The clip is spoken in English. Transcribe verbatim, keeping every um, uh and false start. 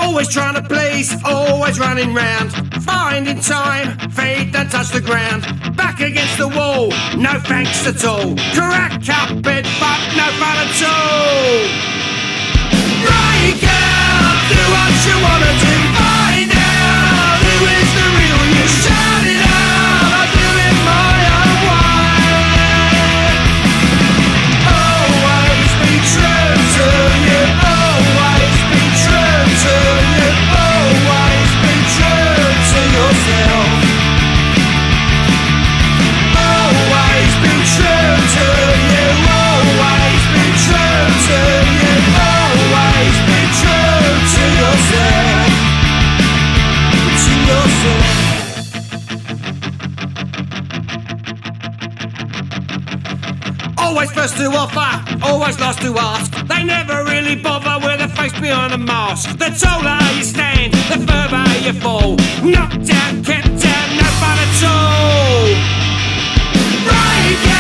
Always trying to please, always running round, finding time, feet don't touch the ground. Back against the wall, no thanks at all. Crack up bed, fuck, no fun at all. Right girl, do what you wanna do. Find out who is the real you. Shout it out, I'll do it my own way. Always be true to you. Always be true to you. Always be true to yourself. Always be true to you. Always be true to you. Always be true to yourself. To yourself. Always first to offer, always last to ask. They never really bother with a face behind a mask. The taller you stand, the further you fall. Knocked down, kept down, no fun at all. Right.